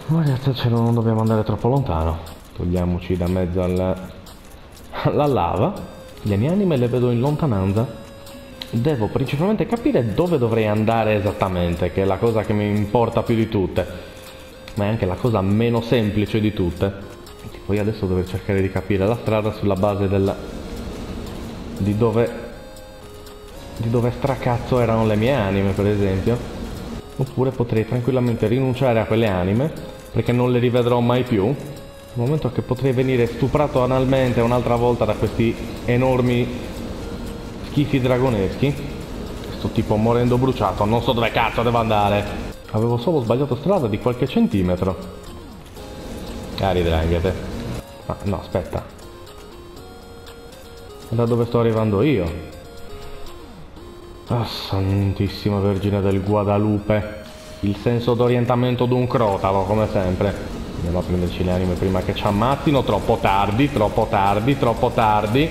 Ragazzi, ce non dobbiamo andare troppo lontano. Togliamoci da mezzo alla lava. Le mie anime le vedo in lontananza. Devo principalmente capire dove dovrei andare esattamente, che è la cosa che mi importa più di tutte, ma è anche la cosa meno semplice di tutte. Poi adesso devo cercare di capire la strada sulla base di dove stracazzo erano le mie anime, per esempio. Oppure potrei tranquillamente rinunciare a quelle anime, perché non le rivedrò mai più, nel momento che potrei venire stuprato analmente un'altra volta da questi enormi schifi dragoneschi. Sto tipo morendo bruciato, non so dove cazzo devo andare. Avevo solo sbagliato strada di qualche centimetro. Ridranghete. Ma no, aspetta. Da dove sto arrivando io? Ah, Santissima Vergine del Guadalupe. Il senso d'orientamento d'un crotalo, come sempre. Andiamo a prenderci le anime prima che ci ammazzino. Troppo tardi, troppo tardi, troppo tardi.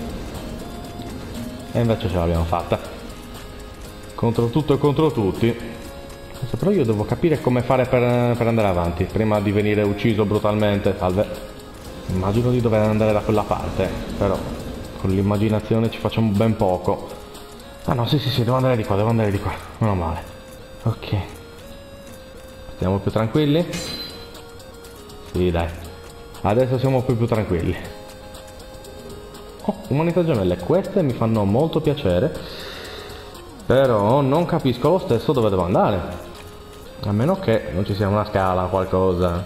E invece ce l'abbiamo fatta. Contro tutto e contro tutti. Però io devo capire come fare per andare avanti, prima di venire ucciso brutalmente. Salve. Immagino di dover andare da quella parte, però con l'immaginazione ci facciamo ben poco. Ah no, sì, devo andare di qua, meno male. Ok. Stiamo più tranquilli? Sì, dai. Adesso siamo più tranquilli. Oh, umanità gemelle, queste mi fanno molto piacere. Però non capisco lo stesso dove devo andare. A meno che non ci sia una scala o qualcosa.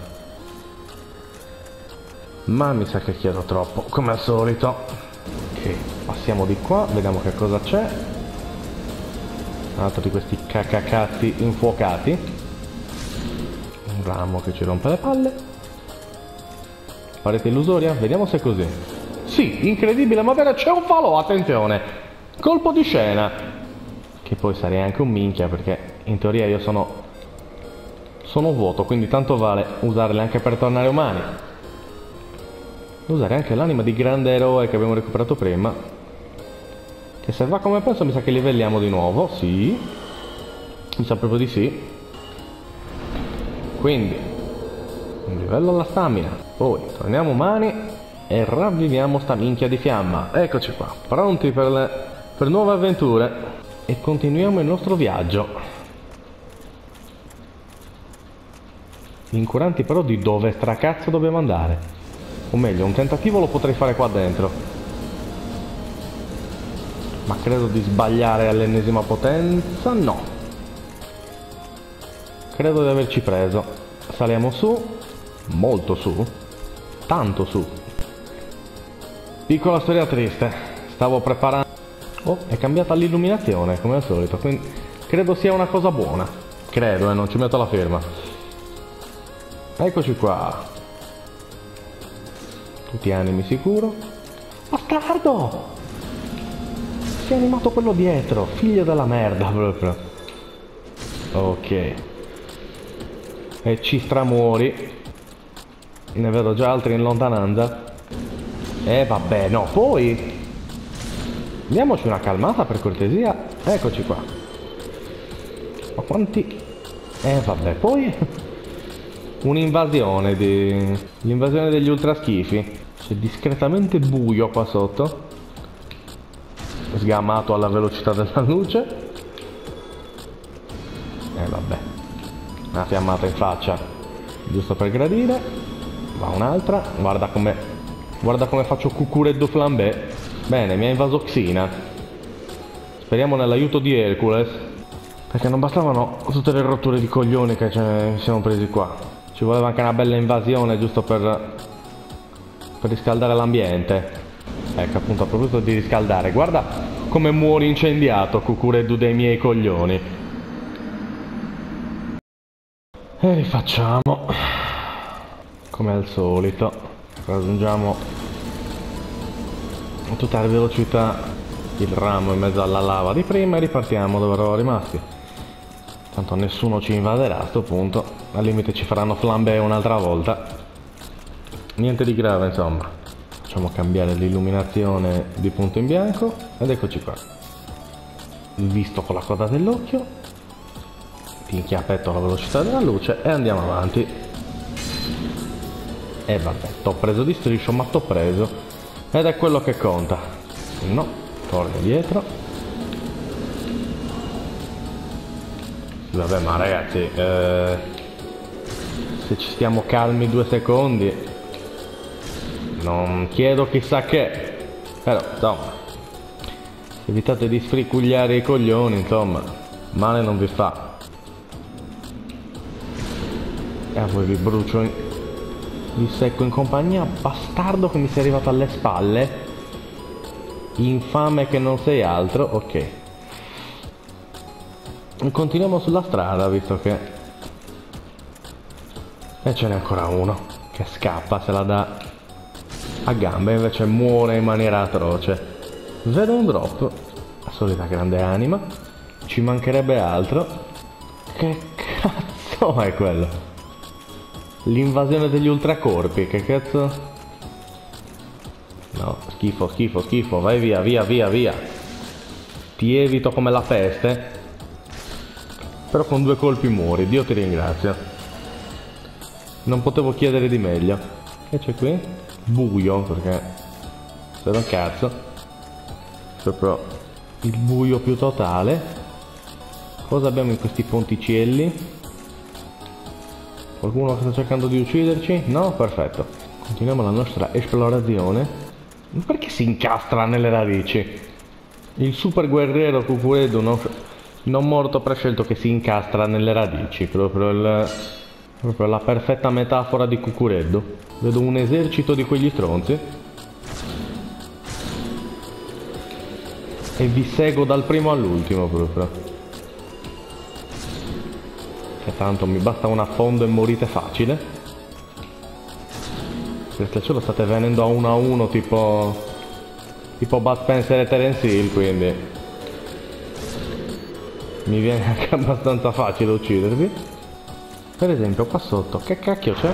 Ma mi sa che chiedo troppo, come al solito. Ok, passiamo di qua, vediamo che cosa c'è. Un altro di questi cacacazzi infuocati. Un ramo che ci rompe le palle. Parete illusoria? Vediamo se è così. Sì, incredibile, ma vera, c'è un falò, attenzione. Colpo di scena. Che poi sarei anche un minchia, perché in teoria io sono vuoto, quindi tanto vale usarle anche per tornare umani. Usare anche l'anima di grande eroe che abbiamo recuperato prima. Che se va come penso mi sa che livelliamo di nuovo, sì. Mi sa proprio di sì. Quindi un livello alla stamina. Poi torniamo umani e ravviviamo sta minchia di fiamma. Eccoci qua, pronti per nuove avventure. E continuiamo il nostro viaggio. Incuranti però di dove stracazzo dobbiamo andare. O meglio, un tentativo lo potrei fare qua dentro. Ma credo di sbagliare all'ennesima potenza. No. Credo di averci preso. Saliamo su. Molto su. Tanto su. Piccola storia triste. Stavo preparando... Oh, è cambiata l'illuminazione, come al solito. Quindi credo sia una cosa buona. Credo, non ci metto la firma. Eccoci qua. Tutti animi sicuro. Bastardo! Si è animato quello dietro. Figlio della merda proprio. Ok. E ci stramuori. Ne vedo già altri in lontananza. Vabbè, no, poi diamoci una calmata per cortesia. Eccoci qua. Ma quanti... vabbè, poi un'invasione l'invasione degli ultraschifi. C'è discretamente buio qua sotto. Sgamato alla velocità della luce. Vabbè. Una fiammata in faccia, giusto per gradire. Va un'altra. Guarda come faccio cucureddo flambé. Bene, mi ha invaso Xina. Speriamo nell'aiuto di Hercules, perché non bastavano tutte le rotture di coglioni che ci siamo presi qua. Ci voleva anche una bella invasione, giusto per riscaldare l'ambiente. Ecco, appunto, a proposito di riscaldare, guarda come muori incendiato, cucureddu dei miei coglioni. E rifacciamo. Come al solito. Raggiungiamo a tutta la velocità il ramo in mezzo alla lava di prima e ripartiamo dove eravamo rimasti. Tanto nessuno ci invaderà a sto punto. Al limite ci faranno flambé un'altra volta. Niente di grave, insomma. Facciamo cambiare l'illuminazione di punto in bianco ed eccoci qua. Visto con la coda dell'occhio. Tinchiappetto alla velocità della luce e andiamo avanti. E vabbè, t'ho preso di striscio, ma t'ho preso. Ed è quello che conta. No, torno dietro. Vabbè, ma ragazzi, se ci stiamo calmi 2 secondi, non chiedo chissà che. Però, insomma, evitate di sfricugliare i coglioni, insomma, male non vi fa. E a voi vi brucio vi secco in compagnia, bastardo che mi sei arrivato alle spalle, infame che non sei altro. Ok, continuiamo sulla strada, visto che e ce n'è ancora uno che scappa, se la dà a gambe, invece muore in maniera atroce. Vedo un drop, la solita grande anima, ci mancherebbe altro. Che cazzo è quello? L'invasione degli ultracorpi, che cazzo? No, schifo, schifo, schifo, vai via, via, via, via. Ti evito come la peste, però con 2 colpi muori, Dio ti ringrazio. Non potevo chiedere di meglio. Che c'è qui? Buio, perché se non cazzo, proprio il buio più totale. Cosa abbiamo in questi ponticelli? Qualcuno che sta cercando di ucciderci? No? Perfetto. Continuiamo la nostra esplorazione. Perché si incastra nelle radici? Il super guerriero Cucuredo non morto prescelto che si incastra nelle radici. Proprio la perfetta metafora di Cucuredo. Vedo un esercito di quegli stronzi e vi seguo dal primo all'ultimo proprio. Che tanto mi basta un affondo e morite facile. Grazie al cielo state venendo a 1-1 tipo Bud Spencer e Terence Hill, quindi mi viene anche abbastanza facile uccidervi. Per esempio qua sotto, che cacchio c'è?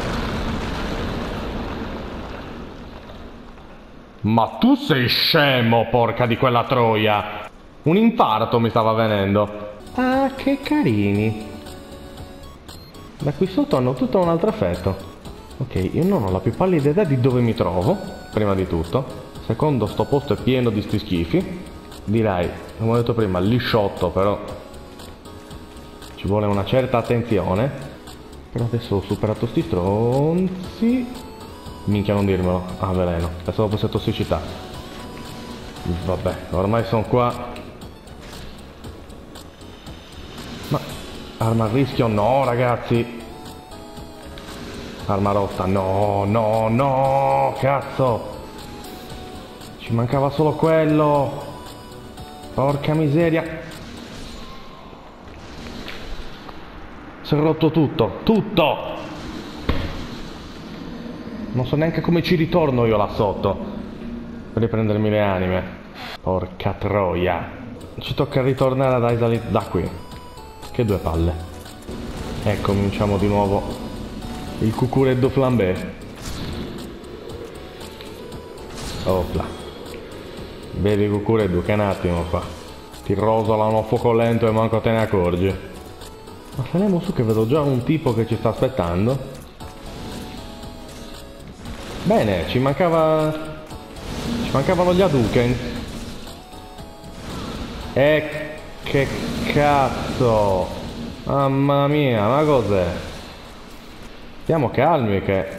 Ma tu sei scemo, porca di quella troia! Un infarto mi stava venendo. Ah, che carini. Da qui sotto hanno tutto un altro effetto. Ok, io non ho la più pallida idea di dove mi trovo, prima di tutto. Secondo, sto posto è pieno di sti schifi. Direi, come ho detto prima, lisciotto, però ci vuole una certa attenzione. Però adesso ho superato sti stronzi. Minchia, non dirmelo. Ah, veleno. Pensavo fosse tossicità. Vabbè, ormai sono qua. Ma arma a rischio no, ragazzi. Arma rotta, no, no, no, cazzo. Ci mancava solo quello. Porca miseria. Si è rotto tutto, tutto. Non so neanche come ci ritorno io là sotto per riprendermi le anime. Porca troia. Ci tocca ritornare ad Izalith da qui. Che 2 palle. Ecco, cominciamo di nuovo il Cucureddo flambé. Opla. Bevi Cucureddo, che un attimo qua. Ti rosolano a fuoco lento e manco te ne accorgi. Ma saliamo su che vedo già un tipo che ci sta aspettando. Bene, ci mancavano gli Hadouken. E che cazzo. Mamma mia, ma cos'è? Stiamo calmi che...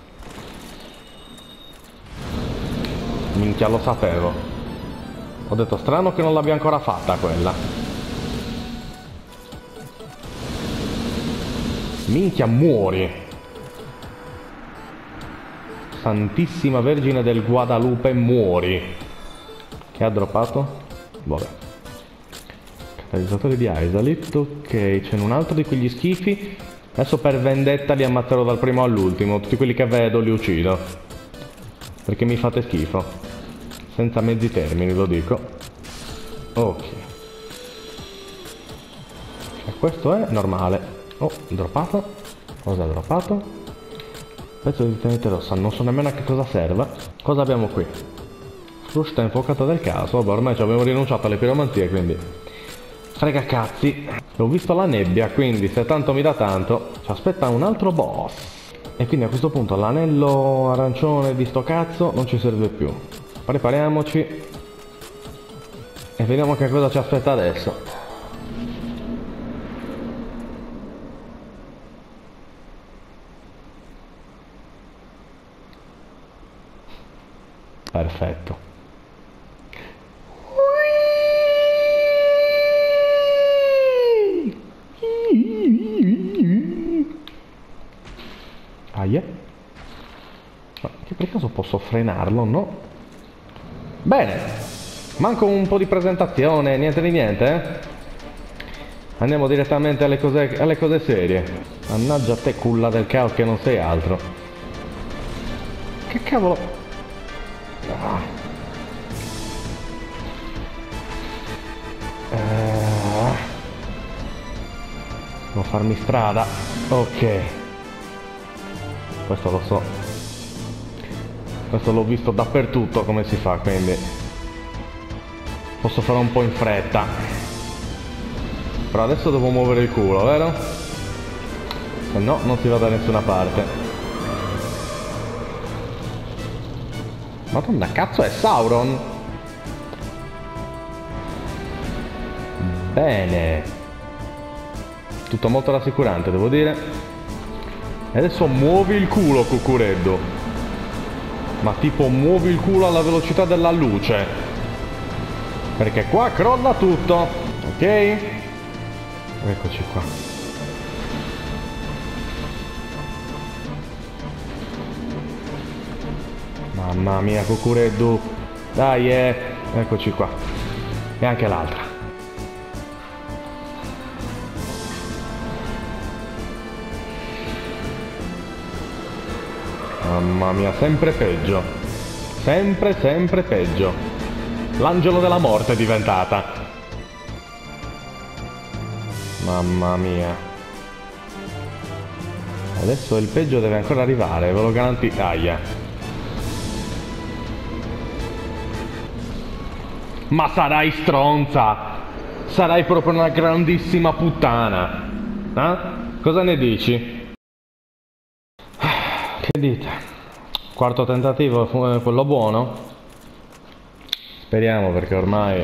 Minchia, lo sapevo. Ho detto strano che non l'abbia ancora fatta quella. Minchia, muori. Santissima Vergine del Guadalupe, muori. Che ha droppato? Vabbè. Catalizzatore di Izalith. Ok, c'è un altro di quegli schifi. Adesso per vendetta li ammazzerò dal primo all'ultimo. Tutti quelli che vedo li uccido. Perché mi fate schifo. Senza mezzi termini, lo dico. Ok. E questo è normale. Oh, droppato. Cosa ha droppato? Pezzo di tenete rossa, non so nemmeno a che cosa serva. Cosa abbiamo qui? Frusta infuocata del caso. Vabbè, ormai ci abbiamo rinunciato alle piromanzie, quindi frega cazzi. Ho visto la nebbia, quindi se tanto mi dà tanto ci aspetta un altro boss. E quindi a questo punto l'anello arancione di sto cazzo non ci serve più. Prepariamoci e vediamo che cosa ci aspetta adesso. Perfetto. Aia. Ma che per caso posso frenarlo, no? Bene. Manco un po' di presentazione, niente di niente, eh? Andiamo direttamente alle cose serie. Mannaggia te, culla del caos, che non sei altro. Che cavolo? Devo farmi strada. Ok. Questo lo so. Questo l'ho visto dappertutto come si fa, quindi posso fare un po' in fretta. Però adesso devo muovere il culo, vero? Se no non si va da nessuna parte. Madonna, cazzo, è Sauron? Bene. Tutto molto rassicurante, devo dire. E adesso muovi il culo, Cucureddu. Ma tipo muovi il culo alla velocità della luce. Perché qua crolla tutto. Ok? Eccoci qua. Mamma mia, Cucureddu. Dai, eccoci qua. E anche l'altra. Mamma mia, sempre peggio. Sempre peggio. L'angelo della morte è diventata. Mamma mia. Adesso il peggio deve ancora arrivare, ve lo garantisco. Aia. Ma sarai stronza. Sarai proprio una grandissima puttana. Eh? Cosa ne dici? Che dite? Quarto tentativo, quello buono? Speriamo, perché ormai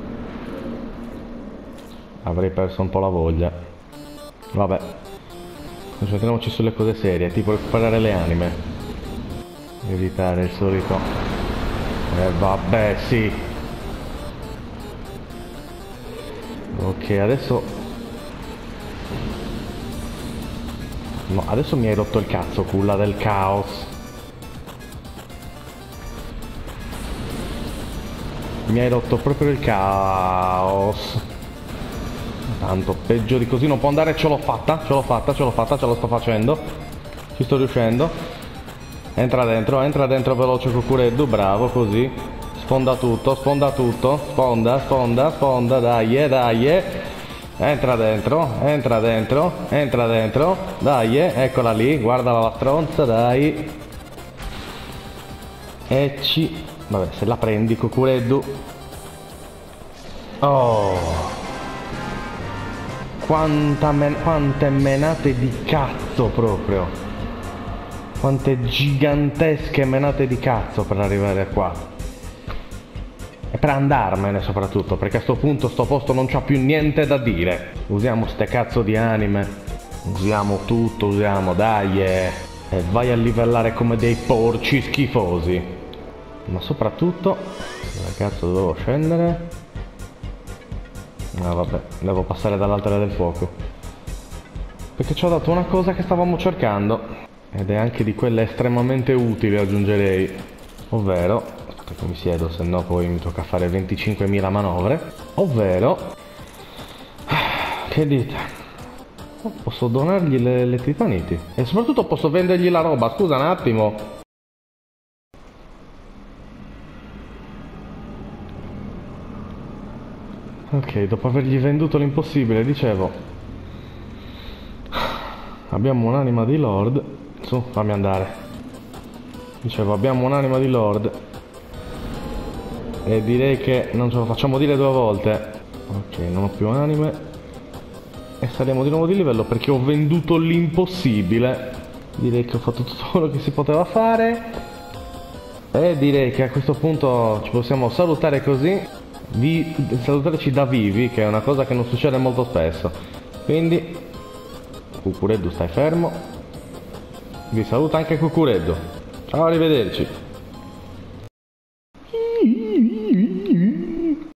avrei perso un po' la voglia. Vabbè, concentriamoci sulle cose serie, tipo recuperare le anime. Evitare il solito... vabbè, sì. Ok, adesso... No, adesso mi hai rotto il cazzo, culla del caos. Mi hai rotto proprio il caos. Tanto peggio di così non può andare. Ce l'ho fatta, ce lo sto facendo. Ci sto riuscendo. Entra dentro veloce, Cucureddu, bravo, così. Sfonda tutto, sfonda, dai. Entra dentro, dai, eccola lì, guardala la stronza, dai. Vabbè, se la prendi, Cucureddu. Oh. Quante menate di cazzo proprio. Quante gigantesche menate di cazzo per arrivare qua. E per andarmene soprattutto, perché a sto punto sto posto non c'ha più niente da dire. Usiamo ste cazzo di anime. Usiamo tutto, dai. E vai a livellare come dei porci schifosi. Ma soprattutto... Dove cazzo dovevo scendere? Ah vabbè, devo passare dall'altare del fuoco. Perché ci ho dato una cosa che stavamo cercando. Ed è anche di quelle estremamente utili, aggiungerei. Ovvero... Aspetta che mi siedo, se no poi mi tocca fare 25.000 manovre. Ovvero... Che dite? Posso donargli le titaniti. E soprattutto posso vendergli la roba, scusa un attimo. Ok, dopo avergli venduto l'impossibile, dicevo... Abbiamo un'anima di Lord. Su, fammi andare. Dicevo, abbiamo un'anima di Lord. E direi che non ce lo facciamo dire due volte. Ok, non ho più anime. E saliamo di nuovo di livello perché ho venduto l'impossibile. Direi che ho fatto tutto quello che si poteva fare. E direi che a questo punto ci possiamo salutare così. Salutarci da vivi, che è una cosa che non succede molto spesso. Quindi, Cucureddu, stai fermo. Vi saluta anche Cucureddu. Ciao, arrivederci.